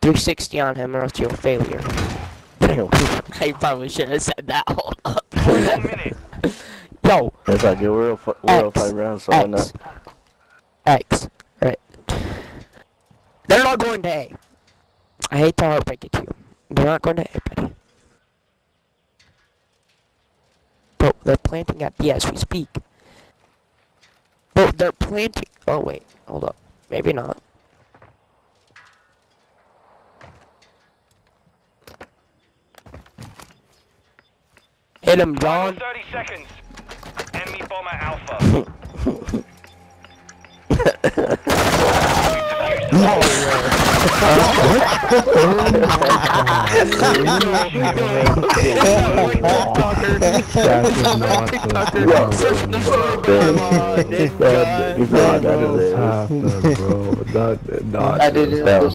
360 on him or else you're a failure. I probably should have said that. Hold up. 1 minute. Yo. It's like we're all 5 rounds, so why not? X. Right. They're not going to A. I hate to heartbreak it to you. They're not going to A, buddy. Bro, they're planting at B as we speak. Bro, they're planting. Oh, wait. Hold up. Maybe not. Hit him, John. 30 seconds. Enemy bomber Alpha. That is